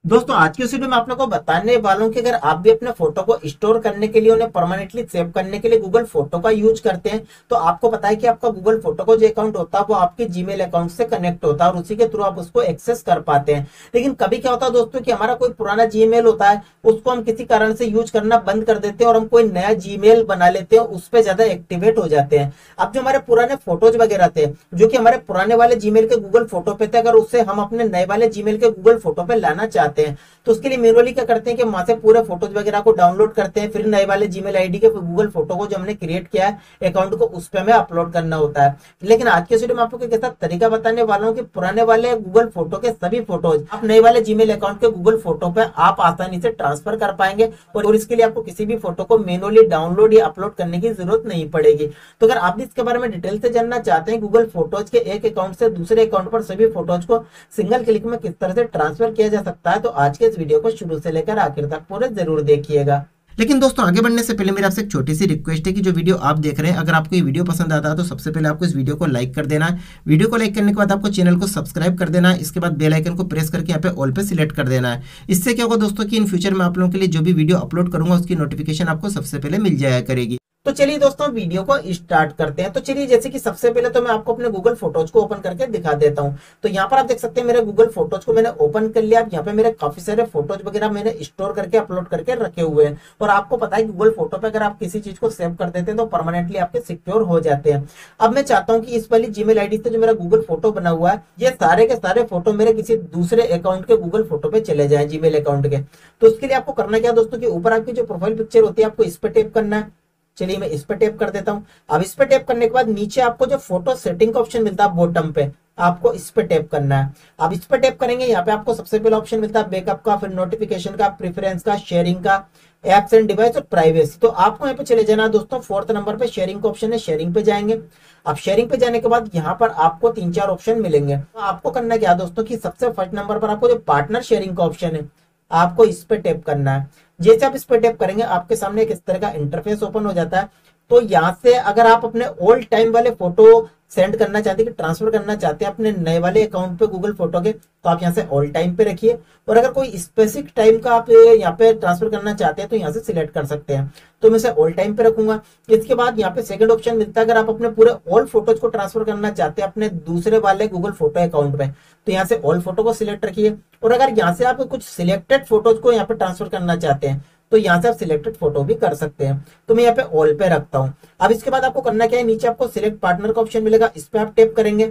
दोस्तों आज की इस वीडियो में आप लोगों को बताने वाला हूं कि अगर आप भी अपने फोटो को स्टोर करने के लिए उन्हें परमानेंटली सेव करने के लिए गूगल फोटो का यूज करते हैं, तो आपको पता है कि आपका गूगल फोटो का जो अकाउंट होता है वो आपके जीमेल अकाउंट से कनेक्ट होता है और उसी के थ्रू आप उसको एक्सेस कर पाते हैं। लेकिन कभी क्या होता है दोस्तों कि हमारा कोई पुराना जीमेल होता है, उसको हम किसी कारण से यूज करना बंद कर देते हैं और हम कोई नया जीमेल बना लेते हैं, उस पर ज्यादा एक्टिवेट हो जाते हैं। अब जो हमारे पुराने फोटोज वगैरह थे, जो कि हमारे पुराने वाले जीमेल के गूगल फोटो पे थे, अगर उससे हम अपने नए वाले जीमेल के गूगल फोटो पे लाना चाहते हैं तो उसके लिए मैनुअली क्या करते हैं कि वहां से पूरे फोटोज वगैरह को डाउनलोड करते हैं, फिर नए वाले जीमेल आईडी के गूगल फोटो को जो हमने क्रिएट किया है अकाउंट को उस पे हमें अपलोड करना होता है। लेकिन आज के वीडियो में आपको कैसा तरीका बताने वाला हूँ कि पुराने वाले गूगल फोटो के सभी फोटोज आप नए वाले जीमेल अकाउंट के गूगल फोटो पे आप आसानी से ट्रांसफर कर पाएंगे और इसके लिए आपको किसी भी फोटो को मैनुअली डाउनलोड या अपलोड करने की जरूरत नहीं पड़ेगी। तो अगर आप भी इसके बारे में डिटेल से जानना चाहते हैं गूगल फोटोज के एक अकाउंट से दूसरे अकाउंट पर सभी फोटोज को सिंगल क्लिक में किस तरह से ट्रांसफर किया जा सकता है, तो आज के इस वीडियो को शुरू से लेकर आखिर तक पूरे जरूर देखिएगा। लेकिन दोस्तों आगे बढ़ने से पहले मेरी आपसे एक छोटी सी रिक्वेस्ट है कि जो वीडियो आप देख रहे हैं, अगर आपको ये वीडियो पसंद आता है तो सबसे पहले आपको इस वीडियो को लाइक कर देना है। वीडियो को लाइक करने के बाद आपको चैनल को सब्सक्राइब कर देना है। इसके बाद बेल आइकन को प्रेस करके यहाँ पे ऑल पे सिलेक्ट कर देना है। इससे क्या होगा दोस्तों कि इन फ्यूचर में आप लोगों के लिए जो भी वीडियो अपलोड करूंगा उसकी नोटिफिकेशन आपको सबसे पहले मिल जाया करेगी। तो चलिए दोस्तों वीडियो को स्टार्ट करते हैं। तो चलिए जैसे कि सबसे पहले तो मैं आपको अपने गूगल फोटोज को ओपन करके दिखा देता हूं। तो यहाँ पर आप देख सकते हैं मेरे गूगल फोटोज को मैंने ओपन कर लिया। यहाँ पे मेरे काफी सारे फोटोज वगैरह मैंने स्टोर करके अपलोड करके रखे हुए हैं और आपको पता है गूगल फोटो पे अगर आप किसी चीज को सेव कर देते हैं तो परमानेंटली आपके सिक्योर हो जाते हैं। अब मैं चाहता हूँ कि इस वाली जीमेल आईडी से जो मेरा गूगल फोटो बना हुआ है ये सारे के सारे फोटो मेरे किसी दूसरे अकाउंट के गूगल फोटो पे चले जाए जीमेल अकाउंट के। तो उसके लिए आपको करना क्या दोस्तों कि ऊपर आपकी जो प्रोफाइल पिक्चर होती है आपको इस पे टैप करना है। चलिए मैं इस पे टैप कर देता हूं। अब इस पे टैप करने के बाद नीचे आपको जो फोटो सेटिंग का ऑप्शन मिलता है बॉटम पे, आपको इस पे टैप करना है। अब इस पे टैप करेंगे यहाँ पे आपको सबसे पहला ऑप्शन मिलता है बैकअप का, फिर नोटिफिकेशन का, प्रेफरेंस का, शेयरिंग का, एप्स एंड डिवाइस और प्राइवेसी। तो आपको यहाँ पे चले जाना है दोस्तों। फोर्थ नंबर पे शेयरिंग का ऑप्शन है, शेयरिंग पे जाएंगे। अब शेयरिंग पे जाने के बाद यहाँ पर आपको 3-4 ऑप्शन मिलेंगे। तो आपको करना क्या दोस्तों कि सबसे फर्स्ट नंबर पर आपको जो पार्टनर शेयरिंग का ऑप्शन है आपको इस पे टैप करना है। जैसे आप इस पे टैप करेंगे आपके सामने एक इस तरह का इंटरफेस ओपन हो जाता है। तो यहाँ से अगर आप अपने ओल्ड टाइम वाले फोटो सेंड करना चाहते हैं कि ट्रांसफर करना चाहते हैं अपने नए वाले अकाउंट पे गूगल फोटो के, तो आप यहाँ से ओल्ड टाइम पे रखिए। और अगर कोई स्पेसिफिक टाइम का आप यहाँ पे ट्रांसफर करना चाहते हैं तो यहाँ से सिलेक्ट कर सकते हैं। तो मैं इसे ओल्ड टाइम पे रखूंगा। इसके बाद यहाँ पे सेकंड ऑप्शन मिलता है अगर आप अपने पूरे ओल्ड फोटोज को ट्रांसफर करना चाहते हैं अपने दूसरे वाले गूगल फोटो अकाउंट पे, तो यहाँ से ओल्ड फोटो को सिलेक्ट रखिए। और अगर यहाँ से आप कुछ सिलेक्टेड फोटोज को यहाँ पे ट्रांसफर करना चाहते हैं तो यहाँ से आप सिलेक्टेड फोटो भी कर सकते हैं। तो मैं यहाँ पे ऑल पे रखता हूँ। अब इसके बाद आपको करना क्या है, नीचे आपको सिलेक्ट पार्टनर का ऑप्शन मिलेगा, इस पे आप टैप करेंगे।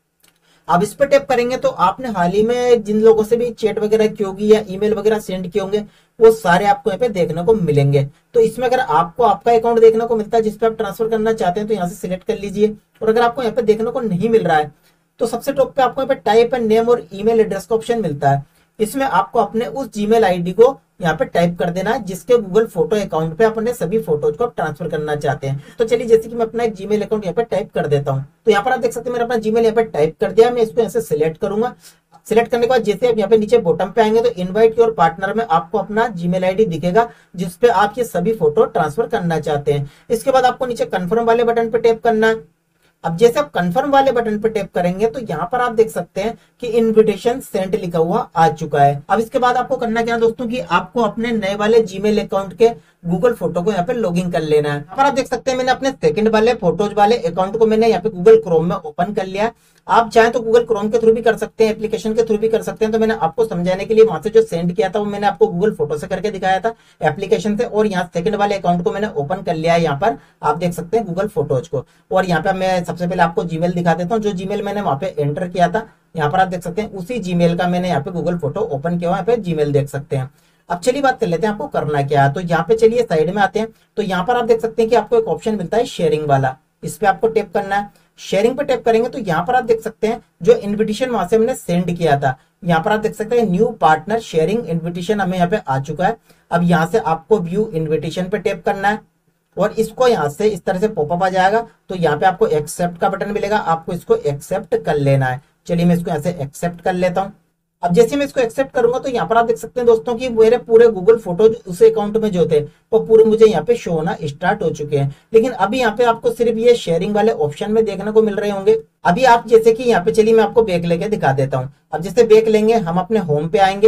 अब इस पे टैप करेंगे तो आपने हाल ही में जिन लोगों से भी चैट वगैरह की होगी या ईमेल वगैरह सेंड किए होंगे वो सारे आपको यहाँ पे देखने को मिलेंगे। तो इसमें अगर आपको आपका अकाउंट देखने को मिलता है जिसपे आप ट्रांसफर करना चाहते हैं तो यहाँ से सिलेक्ट कर लीजिए। और अगर आपको यहाँ पे देखने को नहीं मिल रहा है तो सबसे टॉप पे आपको यहाँ पे टाइप एंड नेम और ईमेल एड्रेस का ऑप्शन मिलता है। इसमें आपको अपने उस जीमेल आईडी को यहाँ पे टाइप कर देना है जिसके गूगल फोटो अकाउंट पे अपने सभी फोटोज को ट्रांसफर करना चाहते हैं। तो चलिए जैसे कि मैं अपना एक जीमेल अकाउंट यहाँ पे टाइप कर देता हूँ। तो यहाँ पर आप देख सकते हैं मैंने अपना जीमेल यहाँ पे टाइप कर दिया। मैं इसको यहाँ से सिलेक्ट करूंगा। सिलेक्ट करने के बाद जैसे आप यहाँ पे नीचे बॉटम पे आएंगे तो इनवाइट योर पार्टनर में आपको अपना जीमेल आईडी दिखेगा जिसपे आप ये सभी फोटो ट्रांसफर करना चाहते हैं। इसके बाद आपको नीचे कन्फर्म वाले बटन पे टैप करना है। अब जैसे आप कंफर्म वाले बटन पर टैप करेंगे तो यहाँ पर आप देख सकते हैं कि इनविटेशन सेंड लिखा हुआ आ चुका है। अब इसके बाद आपको करना क्या दोस्तों कि आपको अपने नए वाले जीमेल अकाउंट के गूगल फोटो को यहाँ पे लॉगिन कर लेना है। यहाँ पर आप देख सकते हैं मैंने अपने सेकंड वाले फोटोज वाले अकाउंट को मैंने यहाँ पे गूगल क्रोम में ओपन कर लिया। आप चाहें तो गूगल क्रोम के थ्रू भी कर सकते हैं, एप्लीकेशन के थ्रू भी कर सकते हैं। तो मैंने आपको समझाने के लिए वहां से जो सेंड किया था वो मैंने आपको गूगल फोटो से करके दिखाया था एप्लीकेशन से। और यहाँ सेकंड वाले अकाउंट को मैंने ओपन कर लिया है। यहाँ पर आप देख सकते हैं गूगल फोटोज को। और यहाँ पे मैं सबसे पहले आपको जीमेल दिखा देता हूँ। जो जीमेल मैंने वहां पे एंटर किया था यहाँ पर आप देख सकते हैं उसी जीमेल का मैंने यहाँ पे गूगल फोटो ओपन किया हुआ, यहाँ पे जीमेल देख सकते हैं। अब चलिए बात कर लेते हैं आपको करना क्या है। तो यहाँ पे चलिए साइड में आते हैं। तो यहाँ पर आप देख सकते हैं कि आपको एक ऑप्शन मिलता है शेयरिंग वाला, इस पे आपको टैप करना है। शेयरिंग पे टैप करेंगे तो यहाँ पर आप देख सकते हैं जो इन्विटेशन वहां से हमने सेंड किया था यहाँ पर आप देख सकते हैं न्यू पार्टनर शेयरिंग इन्विटेशन हमें यहाँ पे आ चुका है। अब यहाँ से आपको व्यू इन्विटेशन पे टैप करना है और इसको यहाँ से इस तरह से पॉपअप आ जाएगा। तो यहाँ पे आपको एक्सेप्ट का बटन मिलेगा, आपको इसको एक्सेप्ट कर लेना है। चलिए मैं इसको यहाँ से एक्सेप्ट कर लेता हूँ। अब जैसे मैं इसको एक्सेप्ट करूंगा तो यहाँ पर आप देख सकते हैं दोस्तों कि मेरे पूरे गूगल फोटोज उस अकाउंट में जो थे वो पूरे मुझे यहाँ पे शो होना स्टार्ट हो चुके हैं। लेकिन अभी यहाँ पे आपको सिर्फ ये शेयरिंग वाले ऑप्शन में देखने को मिल रहे होंगे। अभी आप जैसे कि यहाँ पे चलिए मैं आपको बैक लेके दिखा देता हूँ। अब जैसे बैक लेंगे हम अपने होम पे आएंगे।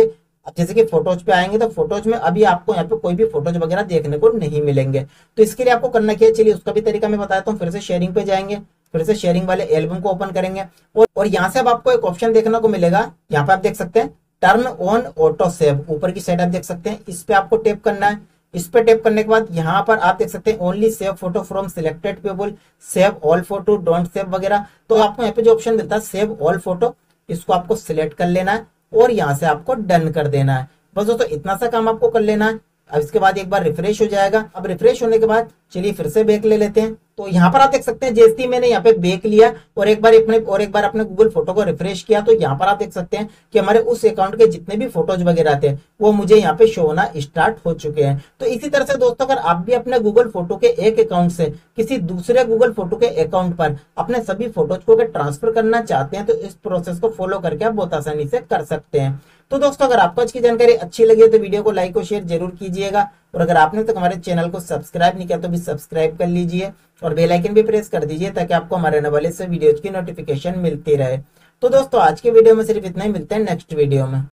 अब जैसे कि फोटोज पे आएंगे तो फोटोज में अभी आपको यहाँ पे कोई भी फोटोज वगैरह देखने को नहीं मिलेंगे। तो इसके लिए आपको करना क्या है, चलिए उसका भी तरीका मैं बताता हूँ। फिर से शेयरिंग पे जाएंगे, फिर से शेयरिंग वाले एल्बम को ओपन करेंगे और यहाँ से अब आपको एक ऑप्शन देखने को मिलेगा। यहाँ पे आप देख सकते हैं टर्न ऑन ऑटो सेव, ऊपर की साइड आप देख सकते हैं, इस पे आपको टैप करना है। इस पे टैप करने के बाद यहाँ पर आप देख सकते हैं only save photo from selected people, save all photo, don't save वगैरह। तो आपको यहाँ पे जो ऑप्शन मिलता है सेव ऑल फोटो, इसको आपको सिलेक्ट कर लेना है और यहाँ से आपको डन कर देना है। बस दोस्तों इतना सा काम आपको कर लेना है। अब इसके बाद एक बार रिफ्रेश हो जाएगा। अब रिफ्रेश होने के बाद चलिए फिर से बैक ले लेते हैं। तो यहाँ पर आप देख सकते हैं जैसे ही मैंने यहाँ पे बैक लिया और एक बार अपने गूगल फोटो को रिफ्रेश किया, तो यहाँ पर आप देख सकते हैं कि हमारे उस अकाउंट के जितने भी फोटोज वगैरह थे वो मुझे यहाँ पे शो होना स्टार्ट हो चुके हैं। तो इसी तरह से दोस्तों अगर आप भी अपने गूगल फोटो के एक अकाउंट से किसी दूसरे गूगल फोटो के अकाउंट पर अपने सभी फोटोज को ट्रांसफर करना चाहते हैं तो इस प्रोसेस को फॉलो करके आप बहुत आसानी से कर सकते हैं। तो दोस्तों अगर आपको आज की जानकारी अच्छी लगी है तो वीडियो को लाइक और शेयर जरूर कीजिएगा और अगर आपने तक हमारे चैनल को सब्सक्राइब नहीं किया तो भी सब्सक्राइब कर लीजिए और बेल आइकन भी प्रेस कर दीजिए ताकि आपको हमारे आने वाले से वीडियोज की नोटिफिकेशन मिलती रहे। तो दोस्तों आज के वीडियो में सिर्फ इतना ही, मिलते हैं नेक्स्ट वीडियो में।